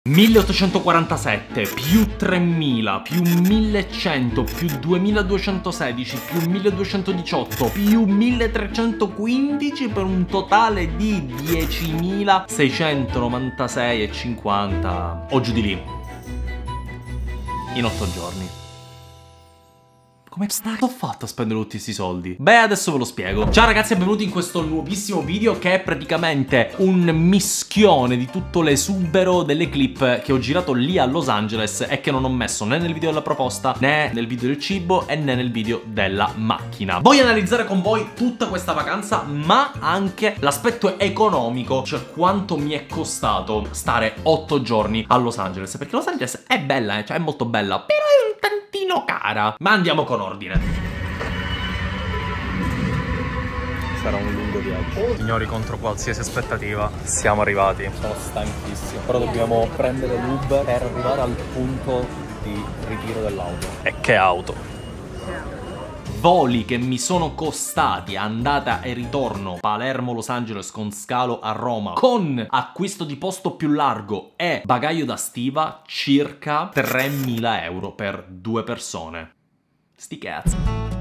1847 più 3000 più 1100 più 2216 più 1218 più 1315 per un totale di 10.696,50 o giù di lì in 8 giorni. Come ho fatto a spendere tutti questi soldi? Beh, adesso ve lo spiego. Ciao ragazzi e benvenuti in questo nuovissimo video che è praticamente un mischione di tutto l'esubero delle clip che ho girato lì a Los Angeles e che non ho messo né nel video della proposta, né nel video del cibo e né nel video della macchina. Voglio analizzare con voi tutta questa vacanza, ma anche l'aspetto economico, cioè quanto mi è costato stare 8 giorni a Los Angeles. Perché Los Angeles è bella, cioè è molto bella, però è un tantino cara. Ma andiamo con ordine. Sarà un lungo viaggio. Signori, contro qualsiasi aspettativa siamo arrivati. Sono stanchissimo, però dobbiamo prendere l'Uber per arrivare al punto di ritiro dell'auto. E che auto? Voli che mi sono costati andata e ritorno Palermo-Los Angeles con scalo a Roma, con acquisto di posto più largo e bagaglio da stiva, circa 3.000 euro per 2 persone. Sti cazzi.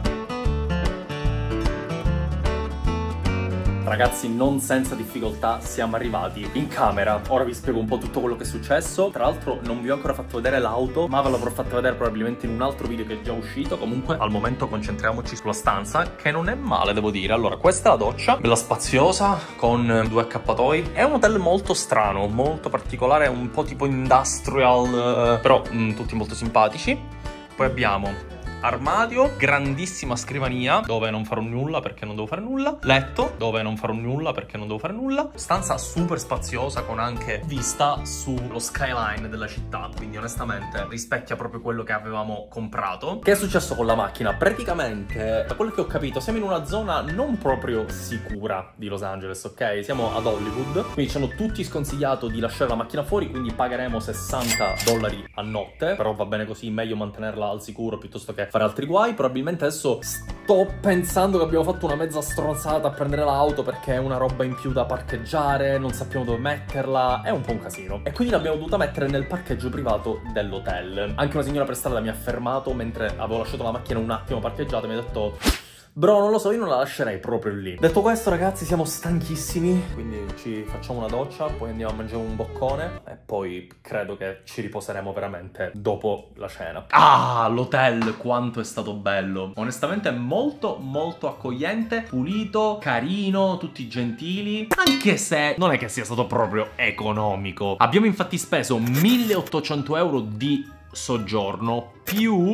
Ragazzi, non senza difficoltà siamo arrivati in camera. Ora vi spiego un po' tutto quello che è successo. Tra l'altro non vi ho ancora fatto vedere l'auto, ma ve l'avrò fatta vedere probabilmente in un altro video che è già uscito. Comunque al momento concentriamoci sulla stanza, che non è male, devo dire. Allora, questa è la doccia, bella spaziosa, con 2 accappatoi. È un hotel molto strano, molto particolare, un po' tipo industrial, però tutti molto simpatici. Poi abbiamo armadio, grandissima scrivania dove non farò nulla perché non devo fare nulla, letto dove non farò nulla perché non devo fare nulla, stanza super spaziosa con anche vista sullo skyline della città, quindi onestamente rispecchia proprio quello che avevamo comprato. Che è successo con la macchina? Praticamente, da quello che ho capito, siamo in una zona non proprio sicura di Los Angeles, ok? Siamo ad Hollywood, quindi ci hanno tutti sconsigliato di lasciare la macchina fuori, quindi pagheremo $60 a notte, però va bene così, meglio mantenerla al sicuro piuttosto che fare altri guai. Probabilmente adesso sto pensando che abbiamo fatto una mezza stronzata a prendere l'auto perché è una roba in più da parcheggiare, non sappiamo dove metterla, è un po' un casino. E quindi l'abbiamo dovuta mettere nel parcheggio privato dell'hotel. Anche una signora per strada mi ha fermato mentre avevo lasciato la macchina un attimo parcheggiata e mi ha detto: bro, non lo so, io non la lascerei proprio lì. Detto questo, ragazzi, siamo stanchissimi, quindi ci facciamo una doccia, poi andiamo a mangiare un boccone e poi credo che ci riposeremo veramente dopo la cena. Ah, l'hotel, quanto è stato bello. Onestamente molto molto accogliente, pulito, carino, tutti gentili, anche se non è che sia stato proprio economico. Abbiamo infatti speso 1.800 euro di soggiorno più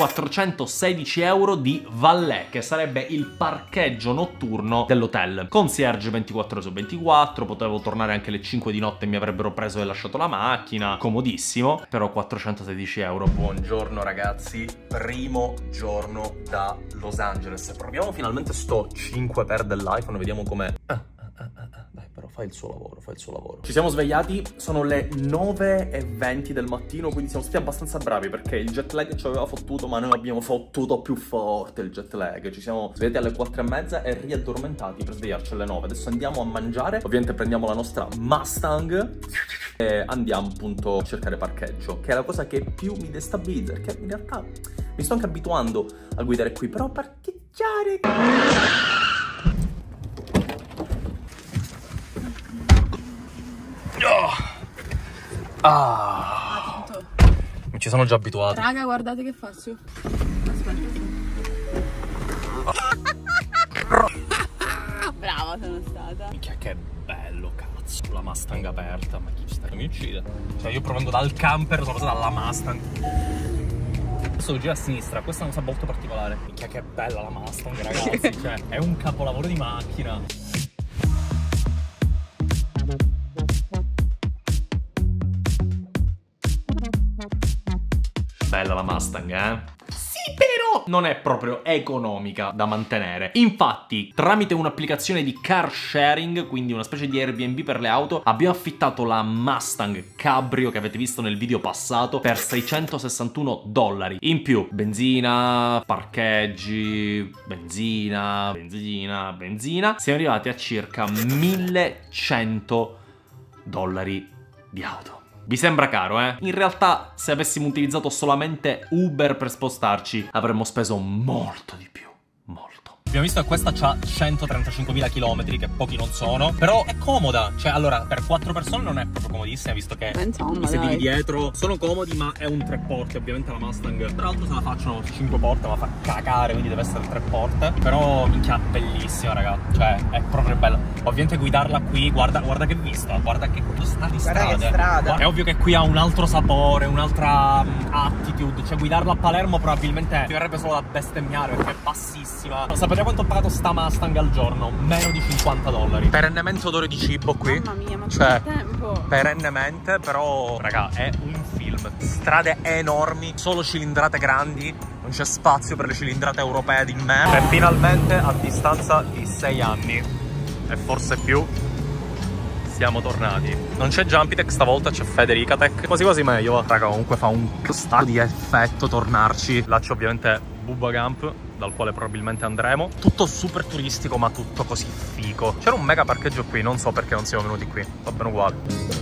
416 euro di valet, che sarebbe il parcheggio notturno dell'hotel. Concierge 24 ore su 24, potevo tornare anche alle 5 di notte e mi avrebbero preso e lasciato la macchina, comodissimo, però 416 euro. Buongiorno ragazzi, primo giorno da Los Angeles. Proviamo finalmente sto 5x dell'iPhone, vediamo com'è. Dai, però fai il suo lavoro, fai il suo lavoro. Ci siamo svegliati, sono le 9:20 del mattino, quindi siamo stati abbastanza bravi perché il jet lag ci aveva fottuto, ma noi abbiamo fottuto più forte il jet lag. Ci siamo svegliati alle 4:30 e riaddormentati per svegliarci alle 9. Adesso andiamo a mangiare, ovviamente prendiamo la nostra Mustang e andiamo appunto a cercare parcheggio, che è la cosa che più mi destabilizza, perché in realtà mi sto anche abituando a guidare qui, però parcheggiare... Ah, mi ci sono già abituato. Raga, guardate che faccio. Aspetta. Brava sono stata. Minchia, che bello, cazzo. La Mustang aperta, ma chi sta che mi uccide? Cioè io provando dal camper sono passata dalla Mustang. Adesso gira a sinistra, questa è una cosa molto particolare. Minchia, che bella la Mustang, ragazzi. Cioè, è un capolavoro di macchina. Bella la Mustang, eh? Sì, però non è proprio economica da mantenere. Infatti, tramite un'applicazione di car sharing, quindi una specie di Airbnb per le auto, abbiamo affittato la Mustang Cabrio che avete visto nel video passato per $661. In più, benzina, parcheggi, benzina. Siamo arrivati a circa $1.100 di auto. Vi sembra caro, eh? In realtà, se avessimo utilizzato solamente Uber per spostarci, avremmo speso molto di più. Molto. Abbiamo visto che questa c'ha 135.000 km, che pochi non sono, però è comoda. Cioè, allora, per 4 persone non è proprio comodissima, visto che Insomma, i sedili dai. dietro sono comodi, ma è un 3 porte. Ovviamente la Mustang, tra l'altro, se la facciano 5 porte, ma fa cagare, quindi deve essere 3 porte. Però, minchia, bellissima, raga. Cioè, è proprio bella. Ovviamente guidarla qui, guarda che vista, guarda che sta di strade. Che strada. È ovvio che qui ha un altro sapore, un'altra attitude. Cioè, guidarla a Palermo probabilmente mi verrebbe solo da bestemmiare, perché è bassissima. Sapete quanto ho pagato sta Mustang al giorno? Meno di $50. Perennemente odore di cibo qui. Mamma mia, ma cioè, che tempo! perennemente, però, raga, è un film. Strade enormi, solo cilindrate grandi. Non c'è spazio per le cilindrate europee di me. E finalmente, a distanza di 6 anni, e forse più, siamo tornati. Non c'è Jumpitech stavolta, c'è Federicatech. Quasi quasi meglio, va. Raga, comunque fa un sacco di effetto tornarci. Là c'è ovviamente Bubba Gump, dal quale probabilmente andremo. Tutto super turistico, ma tutto così figo. C'era un mega parcheggio qui, non so perché non siamo venuti qui. Va bene uguale.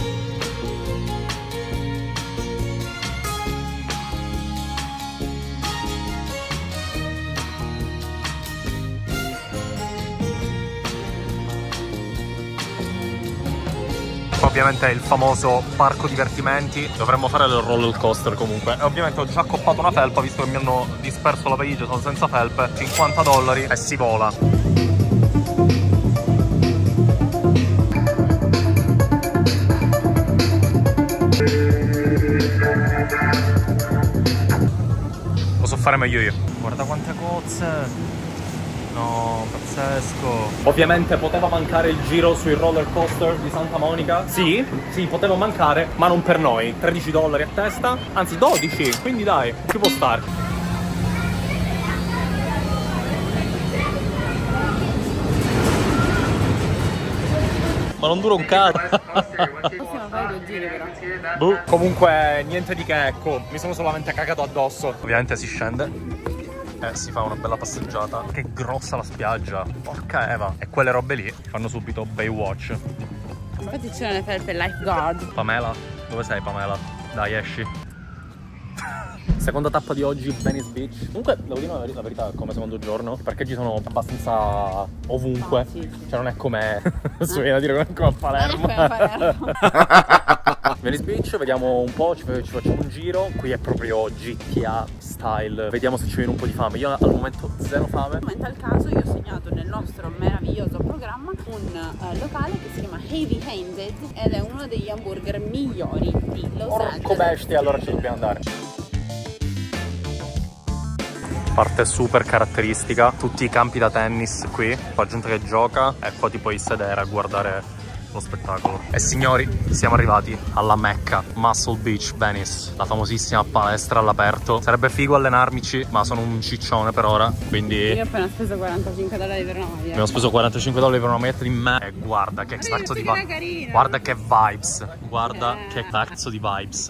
Ovviamente il famoso parco divertimenti. Dovremmo fare il roller coaster comunque. E ovviamente ho già accoppato una felpa, visto che mi hanno disperso la valigia, sono senza felpe. $50 e si vola. Lo so fare meglio io. Guarda quante cozze. No, pazzesco. Ovviamente poteva mancare il giro sui roller coaster di Santa Monica. Sì, poteva mancare, ma non per noi. $13 a testa, anzi 12, quindi dai, ci può stare. Ma non dura un cazzo. Possiamo fare 2 giri però. Boh. Comunque niente di che, ecco, mi sono solamente cagato addosso. Ovviamente si scende e si fa una bella passeggiata. Che grossa la spiaggia, porca Eva. E quelle robe lì fanno subito Baywatch. Infatti c'erano le felpe lifeguard. Pamela, dove sei Pamela? Dai, esci. Seconda tappa di oggi, Venice Beach. Comunque, devo dire la verità, come secondo giorno, i parcheggi sono abbastanza ovunque. Ah, sì. Cioè non è come... si viene a dire come a Palermo. Non è come a Palermo. Venice Beach, vediamo un po', ci facciamo un giro. Qui è proprio GTA style. Vediamo se ci viene un po' di fame. Io al momento zero fame. In tal caso io ho segnato nel nostro meraviglioso programma un locale che si chiama Heavy Handed ed è uno degli hamburger migliori di Los Angeles. Porco bestia, allora ci dobbiamo andare. Parte super caratteristica, tutti i campi da tennis qui, qua gente che gioca e qua ti puoi sedere a guardare lo spettacolo. E signori, siamo arrivati alla Mecca, Muscle Beach, Venice, la famosissima palestra all'aperto. Sarebbe figo allenarmici, ma sono un ciccione per ora, quindi... Io ho appena speso $45 per una maglia. Abbiamo speso $45 per una maglietta di me. E guarda che cazzo di vibes. Guarda che vibes. Guarda che cazzo di vibes.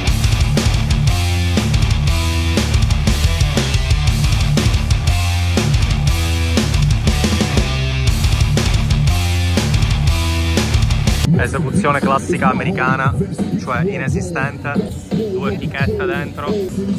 Esecuzione classica americana, cioè inesistente, 2 etichette dentro.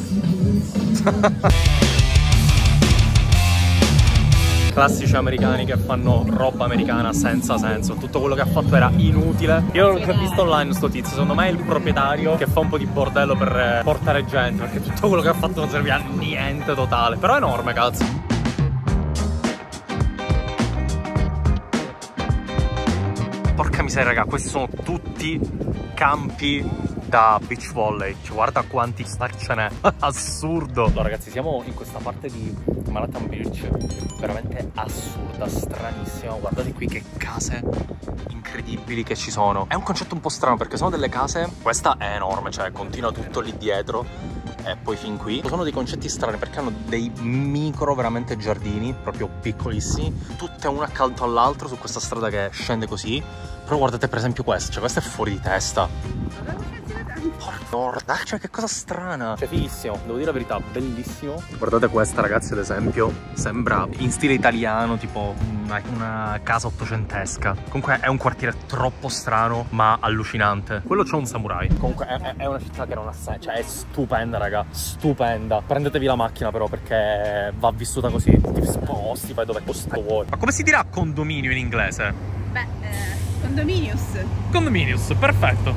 Classici americani che fanno roba americana senza senso. Tutto quello che ha fatto era inutile. Io l'ho visto online sto tizio, secondo me è il proprietario che fa un po' di bordello per portare gente, perché tutto quello che ha fatto non serviva a niente totale. Però è enorme, cazzo. Porca miseria, raga, questi sono tutti campi da beach volley. Cioè, guarda quanti star ce n'è. Assurdo. Allora, ragazzi, siamo in questa parte di Manhattan Beach veramente assurda, stranissima. Guardate qui che case incredibili che ci sono. È un concetto un po' strano perché sono delle case, questa è enorme, cioè continua tutto lì dietro e poi fin qui. Sono dei concetti strani perché hanno dei micro veramente giardini proprio piccolissimi, tutte una accanto all'altro su questa strada che scende così. Però guardate per esempio questo, cioè questo è fuori di testa. Porca Guarda, cioè che cosa strana. Cioè fighissimo, devo dire la verità, bellissimo. Guardate questa ragazzi, ad esempio, sembra in stile italiano, tipo una casa ottocentesca. Comunque è un quartiere troppo strano ma allucinante. Quello c'è un samurai. Comunque è una città che non ha senso. Cioè è stupenda raga, stupenda. Prendetevi la macchina però perché va vissuta così. Ti sposti, fai dove posto vuoi. Ma come si dirà condominio in inglese? Beh, condominius. Condominius, perfetto.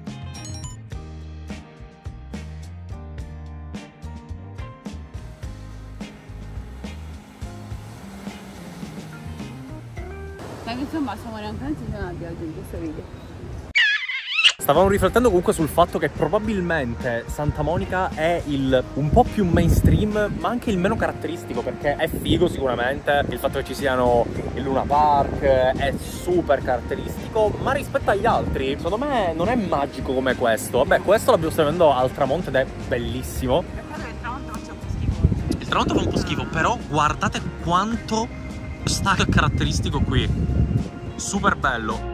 Ma insomma siamo neanche entusiasmati oggi in questo video. Stavamo riflettendo comunque sul fatto che probabilmente Santa Monica è un po' più mainstream, ma anche il meno caratteristico, perché è figo sicuramente, il fatto che ci siano il Luna Park è super caratteristico, ma rispetto agli altri, secondo me non è magico come questo. Vabbè, questo l'abbiamo stato vedendo al tramonto ed è bellissimo. Il tramonto faccia un po' schifo. Il tramonto fa un po' schifo, però guardate quanto stacco è caratteristico qui. Super bello.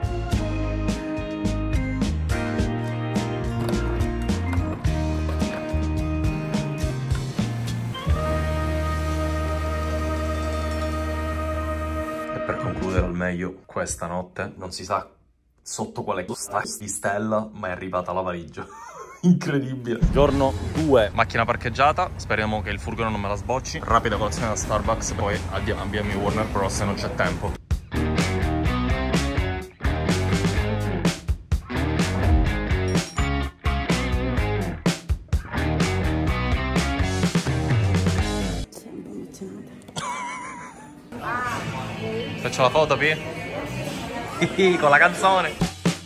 Per concludere al meglio, questa notte non si sa sotto quale sta di stella, ma è arrivata la valigia. Incredibile. Giorno 2, macchina parcheggiata. Speriamo che il furgone non me la sbocci. Rapida colazione da Starbucks, poi abbiamo i Warner Bros. Se non c'è tempo. Faccio la foto, Pi? Con la canzone.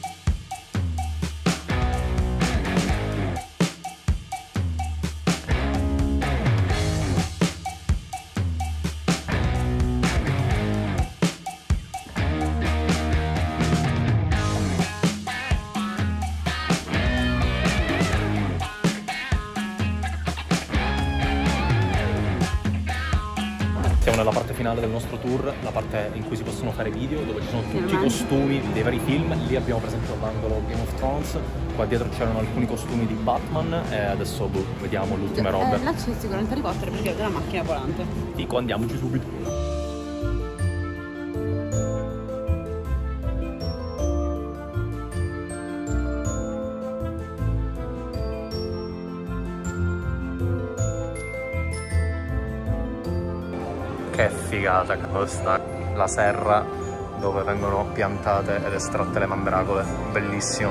Siamo nella parte finale del nostro tour, la parte in cui si possono fare video, dove ci sono tutti i costumi dei vari film. Lì abbiamo per esempio l'angolo Game of Thrones, qua dietro c'erano alcuni costumi di Batman e adesso vediamo le ultime robe. Là c'è sicuramente Harry Potter perché è una macchina volante. Dico, andiamoci subito. Che figata questa, la serra dove vengono piantate ed estratte le mandragole, bellissimo.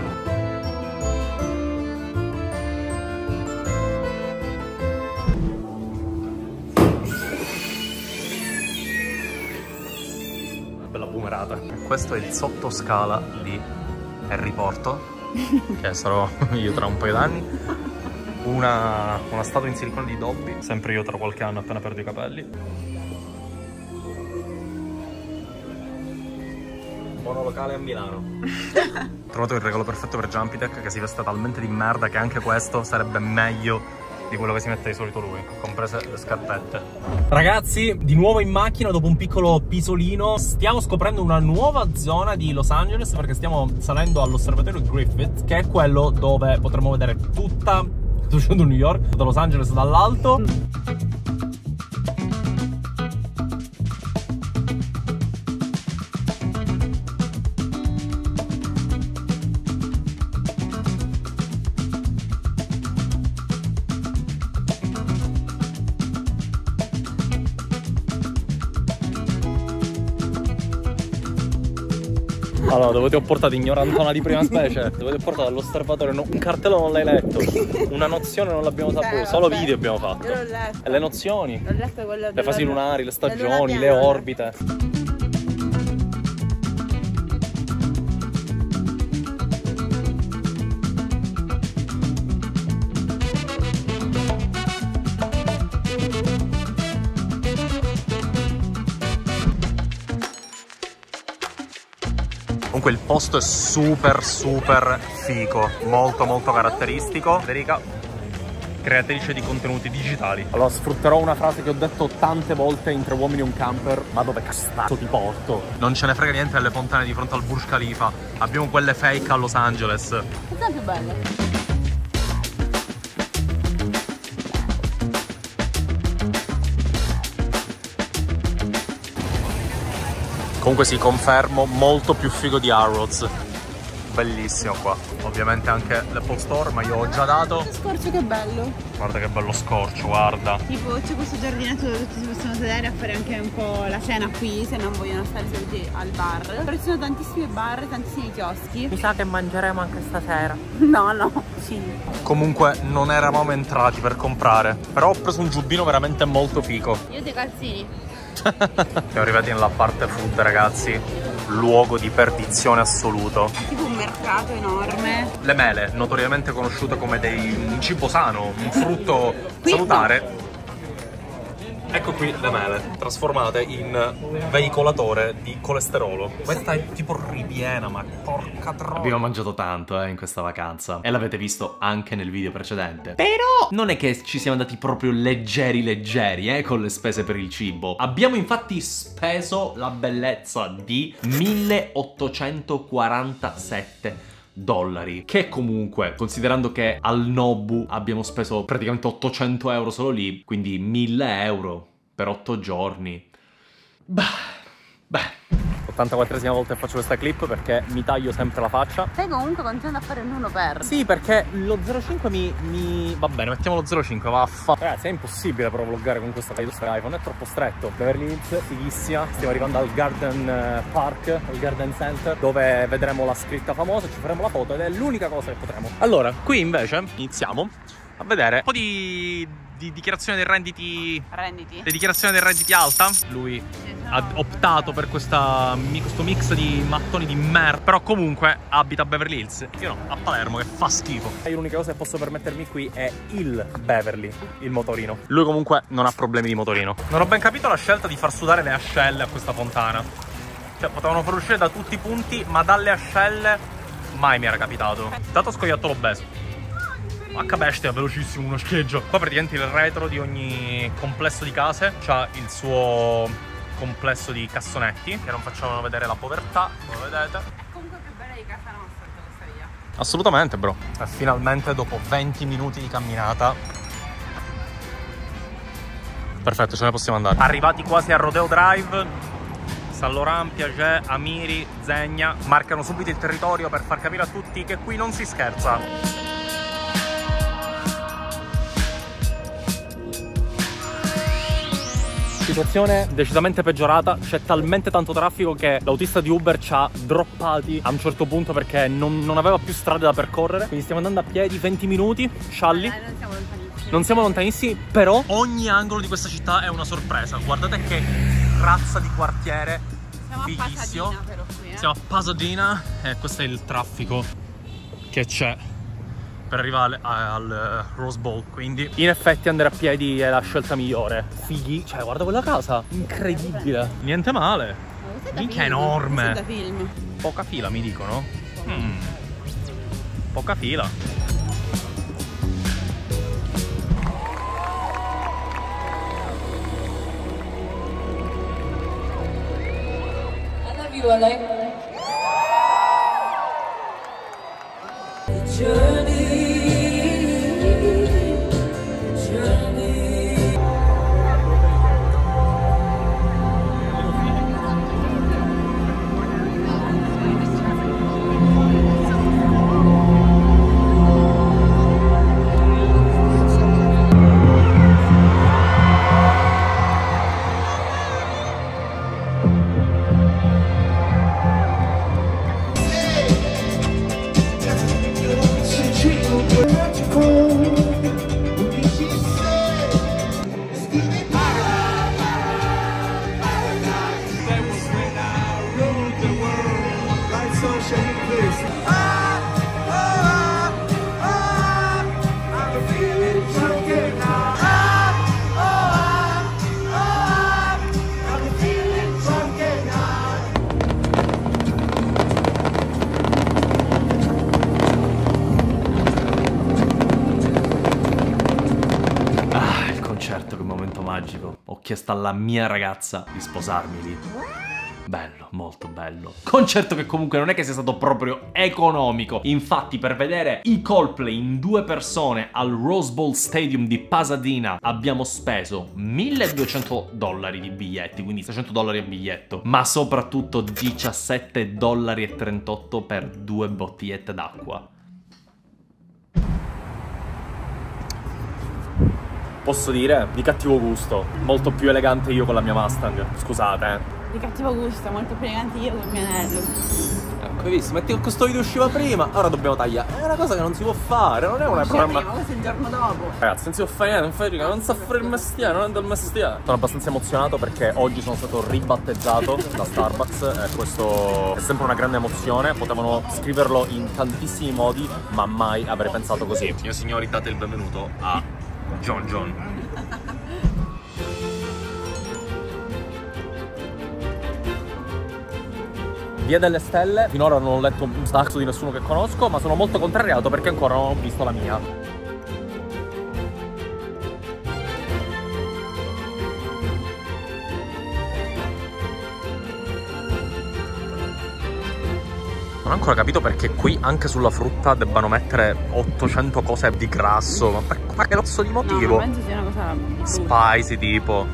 Bella boomerata. Questo è il sottoscala di Harry Porto, che sarò io tra un paio d'anni. Una statua in silicone di Dobby, sempre io tra qualche anno appena perdo i capelli. Monolocale a Milano. Ho trovato il regalo perfetto per Jumpitech, che si veste talmente di merda che anche questo sarebbe meglio di quello che si mette di solito lui, comprese le scarpette. Ragazzi, di nuovo in macchina dopo un piccolo pisolino. Stiamo scoprendo una nuova zona di Los Angeles, perché stiamo salendo all'osservatorio Griffith, che è quello dove potremo vedere tutta New York, da Los Angeles dall'alto. Allora, dove ti ho portato, ignorantona di prima specie? Dove ti ho portato all'osservatorio? Un cartello non l'hai letto, una nozione non l'abbiamo saputo, solo video abbiamo fatto. Io l'ho letto. E le nozioni? L'ho letto quello le fasi lunari, le stagioni, le piena. orbite. Comunque il posto è super figo, molto caratteristico. Federica, creatrice di contenuti digitali. Allora sfrutterò una frase che ho detto tante volte in Tre uomini e un camper: ma dove cazzo ti porto? Non ce ne frega niente delle fontane di fronte al Burj Khalifa, abbiamo quelle fake a Los Angeles. Cosa è più bello? Comunque sì, confermo, molto più figo di Harrods. Bellissimo qua. Ovviamente anche l'Apple Store, ma io ho già dato. Lo scorcio che bello. Guarda che bello scorcio, guarda. Tipo c'è questo giardinetto dove tutti si possono sedere a fare anche un po' la cena qui, se non vogliono stare seduti al bar. Però ci sono tantissimi bar, tantissimi chioschi. Mi sa che mangeremo anche stasera. No, sì. Comunque non eravamo entrati per comprare, però ho preso un giubbino veramente molto fico. Io dei calzini. Siamo arrivati nella parte food, ragazzi. Luogo di perdizione assoluto. Tipo un mercato enorme. Le mele, notoriamente conosciute come un cibo sano, un frutto salutare. Ecco qui le mele, trasformate in veicolatore di colesterolo. Questa è tipo ripiena, ma porca troia. Abbiamo mangiato tanto in questa vacanza e l'avete visto anche nel video precedente. Però non è che ci siamo andati proprio leggeri con le spese per il cibo. Abbiamo infatti speso la bellezza di 1847 dollari, che comunque, considerando che al Nobu abbiamo speso praticamente 800 euro solo lì, quindi 1000 euro per 8 giorni. Beh 84esima volta che faccio questa clip perché mi taglio sempre la faccia. Stai comunque continuando a fare l'1 per. Sì, perché lo 0,5 mi... Va bene, mettiamo lo 0,5, vaffa. Ragazzi, è impossibile però vloggare con questo iPhone, è troppo stretto. Beverly Hills, fighissima. Stiamo arrivando al Garden Park, al Garden Center, dove vedremo la scritta famosa, ci faremo la foto ed è l'unica cosa che potremo. Allora, qui invece iniziamo a vedere un po' di dichiarazione dei redditi. Le dichiarazioni dei redditi alta. Lui ha optato per questo mix di mattoni di merda. Però comunque abita a Beverly Hills. Io no, a Palermo, che fa schifo. E l'unica cosa che posso permettermi qui è il Beverly, il motorino. Lui comunque non ha problemi di motorino. Non ho ben capito la scelta di far sudare le ascelle a questa fontana. Cioè, potevano far uscire da tutti i punti, ma dalle ascelle mai mi era capitato. Dato scoiattolo obeso. H-bestia, velocissimo, uno schieggio. Qua praticamente il retro di ogni complesso di case c'ha il suo complesso di cassonetti che non facciano vedere la povertà, come vedete. È comunque più bella di casa nostra questa via. Assolutamente, bro. E finalmente dopo 20 minuti di camminata, perfetto, ce ne possiamo andare. Arrivati quasi a Rodeo Drive, Saint Laurent, Piaget, Amiri, Zegna marcano subito il territorio per far capire a tutti che qui non si scherza. Situazione decisamente peggiorata, c'è talmente tanto traffico che l'autista di Uber ci ha droppati a un certo punto perché non aveva più strade da percorrere. Quindi stiamo andando a piedi 20 minuti, scialli. Non siamo lontanissimi. Non siamo lontanissimi, però ogni angolo di questa città è una sorpresa. Guardate che razza di quartiere fighissimo. Siamo a Pasadena però qui, Siamo a Pasadena e questo è il traffico che c'è per arrivare al Rose Bowl, quindi in effetti andare a piedi è la scelta migliore. Fighi, cioè guarda quella casa, incredibile. Niente male. Minchia, enorme. Da film. Poca fila mi dicono. Poca fila. I love you, LA. Ho chiesto alla mia ragazza di sposarmi lì. Bello. molto bello. Concerto che comunque non è che sia stato proprio economico. Infatti per vedere i Coldplay in 2 persone al Rose Bowl Stadium di Pasadena abbiamo speso $1.200 di biglietti, quindi $600 a biglietto, ma soprattutto $17,38 per 2 bottigliette d'acqua. Posso dire, di cattivo gusto, molto più elegante io con la mia Mustang, scusate. Di cattivo gusto, molto più elegante io con il mio anello. Ecco, hai visto? Metti che questo video usciva prima, ora dobbiamo tagliare. È una cosa che non si può fare, non è una programma. Ma questo è il giorno dopo. Ragazzi, non si può fare niente, non fai riga, non sa fare il mestiere, non è del mestiere. Sono abbastanza emozionato perché oggi sono stato ribattezzato da Starbucks e questo è sempre una grande emozione. Potevano scriverlo in tantissimi modi, ma mai avrei pensato così. Signor e signori, date il benvenuto a John. Via delle Stelle, finora non ho letto un sacco di nessuno che conosco, ma sono molto contrariato perché ancora non ho visto la mia. Non ho ancora capito perché qui anche sulla frutta debbano mettere 800 cose di grasso, ma per quale cazzo di motivo? No, penso sia una cosa brutta. Spicy tipo.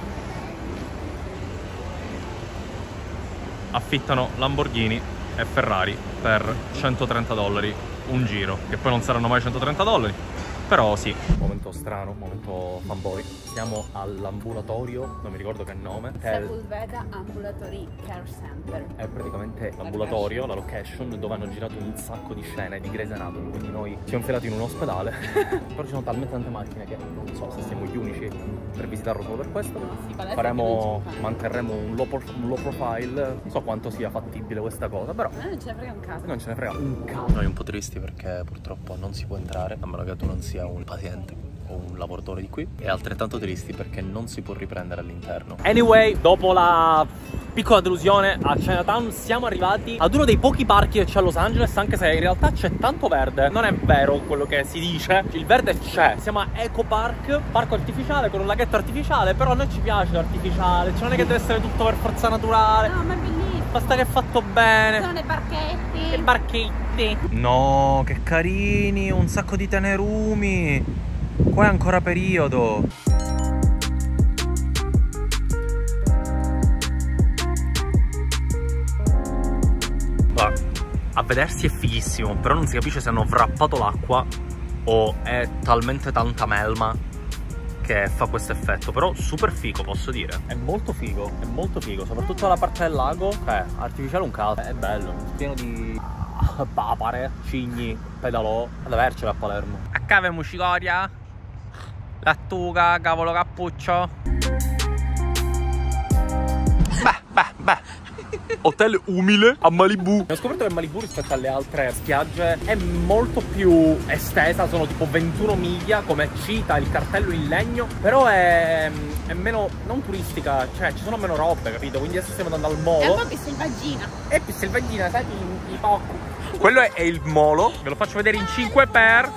Affittano Lamborghini e Ferrari per $130 un giro, che poi non saranno mai $130, però sì. Momento strano, momento fanboy. Siamo all'ambulatorio, non mi ricordo che nome. Sepulveda Ambulatory Care Center. È praticamente l'ambulatorio, la location, dove hanno girato un sacco di scene di Grey's Anatomy. Quindi noi siamo infilati in un ospedale. Però ci sono talmente tante macchine che non so se siamo gli unici per visitarlo solo per questo. Sì, manterremo un low profile. Non so quanto sia fattibile questa cosa, però non ce ne frega un cazzo. Non ce ne frega un cazzo. Noi un po' tristi perché purtroppo non si può entrare, a meno che tu non sia un paziente o un lavoratore di qui, e altrettanto tristi perché non si può riprendere all'interno. Anyway, dopo la piccola delusione a Chinatown siamo arrivati ad uno dei pochi parchi che c'è a Los Angeles, anche se in realtà c'è tanto verde. Non è vero quello che si dice, il verde c'è. Siamo a Eco Park, parco artificiale con un laghetto artificiale, però a noi ci piace l'artificiale, cioè non è che deve essere tutto per forza naturale. No, ma è bellissimo. Basta che è fatto bene. Sono le barchette. Le barchette. No, che carini, un sacco di tenerumi. Qua è ancora periodo. Guarda, a vedersi è fighissimo, però non si capisce se hanno wrappato l'acqua o è talmente tanta melma che fa questo effetto. Però super figo, posso dire. È molto figo, soprattutto la parte del lago. Artificiale un cazzo. È bello, pieno di papare, cigni, pedalò. Ad avercela a Palermo. A cave muscicoria, lattuga, cavolo cappuccio. Beh. Hotel umile a Malibu. Ho scoperto che Malibu rispetto alle altre spiagge è molto più estesa, sono tipo 21 miglia, come cita il cartello in legno, però è meno, non turistica, cioè ci sono meno robe, capito? Quindi adesso stiamo andando al molo. È un po' più selvaggina. È più selvaggina, sai, di poco. Quello è il molo, ve lo faccio vedere in 5x.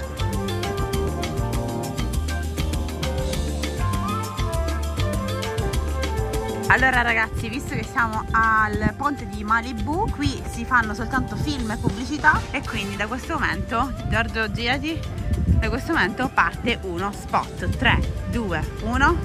Allora ragazzi, visto che siamo al ponte di Malibu, qui si fanno soltanto film e pubblicità, e quindi da questo momento, Giorgio girati, da questo momento parte uno spot. 3, 2, 1.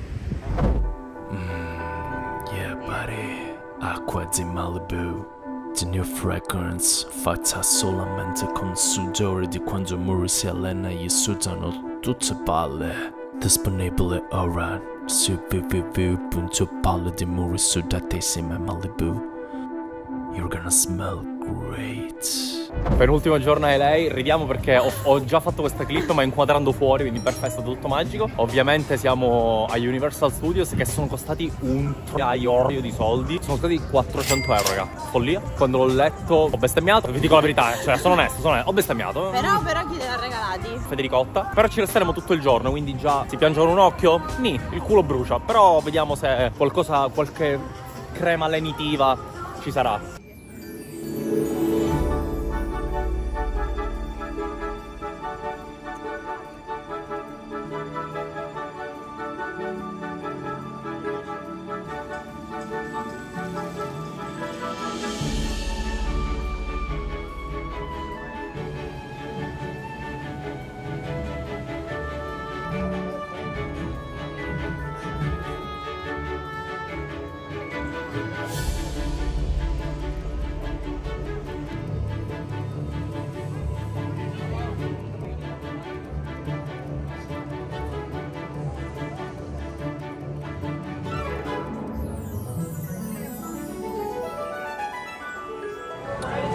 Yeah buddy, acqua di Malibu. The new fragrance fatta solamente con sudore di quando Muri si allena, gli sudano tutte palle. Disponibile ora su www.palledimuri-sudatissime Malibu. You're gonna smell great. Penultimo giorno a LA, ridiamo perché ho già fatto questa clip ma inquadrando fuori, quindi perfetto, è stato tutto magico. Ovviamente siamo a Universal Studios, che sono costati un troiaio di soldi. Sono stati 400 euro, raga, follia. Quando l'ho letto ho bestemmiato, vi dico la verità, cioè sono onesto, ho bestemmiato. Però chi te l'ha regalati? Federicotta. Però ci resteremo tutto il giorno, quindi già si piangono un occhio? Nì, il culo brucia. Però vediamo se qualche crema lenitiva ci sarà.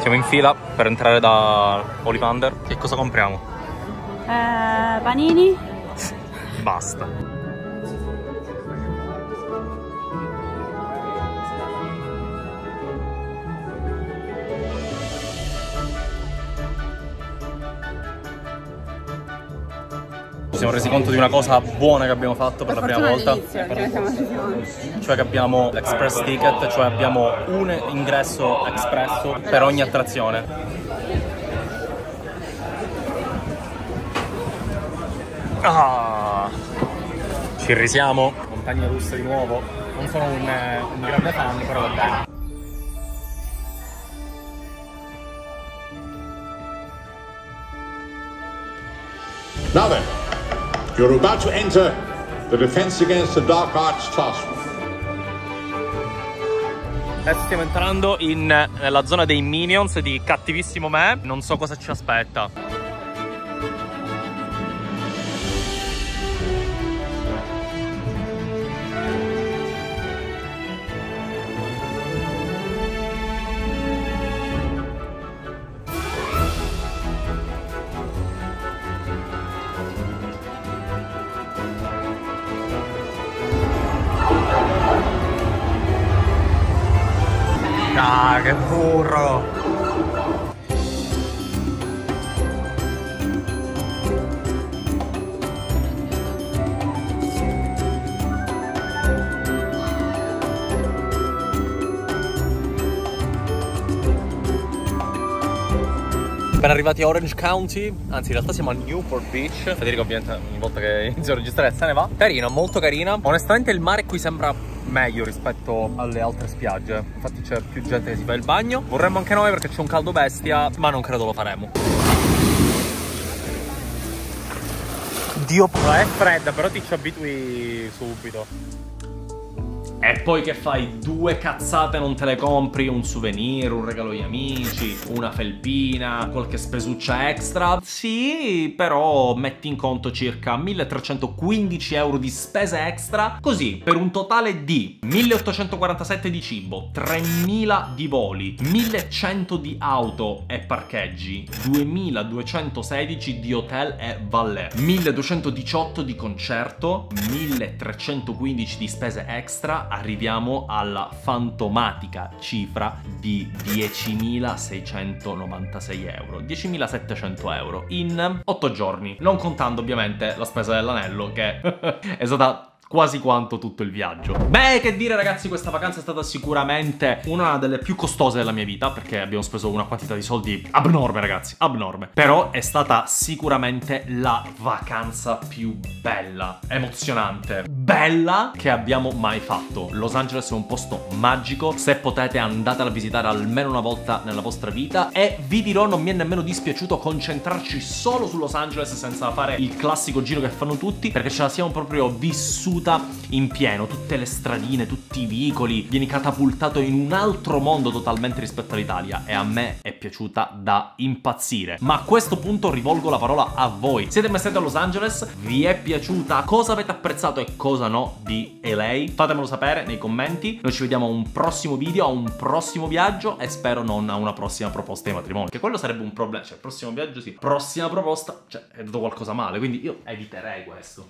Siamo in fila per entrare da Ollivander. Che cosa compriamo? Panini. Basta. Ci siamo resi conto di una cosa buona che abbiamo fatto per la prima volta, cioè che abbiamo l'express ticket, cioè abbiamo un ingresso espresso per ogni attrazione. Ah, ci risiamo. Montagne russe di nuovo. Non sono un grande fan, però va bene. Now then, you're about to enter the Defense Against the Dark Arts Task. Adesso stiamo entrando nella zona dei Minions di Cattivissimo Me. Non so cosa ci aspetta. Ah, che burro! Appena arrivati a Orange County, anzi in realtà siamo a Newport Beach. Federico ovviamente ogni volta che inizio a registrare se ne va. Carina, molto carina. Onestamente il mare qui sembra meglio rispetto alle altre spiagge. Infatti c'è più gente che si fa il bagno. Vorremmo anche noi perché c'è un caldo bestia, ma non credo lo faremo. Dio, è fredda, però ti ci abitui subito. E poi che fai? Due cazzate non te le compri? Un souvenir, un regalo agli amici, una felpina, qualche spesuccia extra? Sì, però metti in conto circa 1315 euro di spese extra. Così, per un totale di 1847 di cibo, 3000 di voli, 1100 di auto e parcheggi, 2216 di hotel e valet, 1218 di concerto, 1315 di spese extra. Arriviamo alla fantomatica cifra di 10.696 euro, 10.700 euro in 8 giorni, non contando ovviamente la spesa dell'anello che è stata quasi quanto tutto il viaggio. Beh, che dire ragazzi, questa vacanza è stata sicuramente una delle più costose della mia vita, perché abbiamo speso una quantità di soldi abnorme ragazzi, abnorme. Però è stata sicuramente la vacanza più bella, emozionante, bella che abbiamo mai fatto. Los Angeles è un posto magico, se potete andatela a visitare almeno una volta nella vostra vita. E vi dirò, non mi è nemmeno dispiaciuto concentrarci solo su Los Angeles senza fare il classico giro che fanno tutti, perché ce la siamo proprio vissuta in pieno, tutte le stradine, tutti i vicoli, vieni catapultato in un altro mondo totalmente rispetto all'Italia e a me è piaciuta da impazzire. Ma a questo punto rivolgo la parola a voi. Siete mai stati a Los Angeles? Vi è piaciuta? Cosa avete apprezzato e cosa no di LA? Fatemelo sapere nei commenti. Noi ci vediamo a un prossimo video, a un prossimo viaggio e spero non a una prossima proposta di matrimonio, che quello sarebbe un problema. Cioè, prossimo viaggio sì, prossima proposta, cioè è dato qualcosa male, quindi io eviterei questo.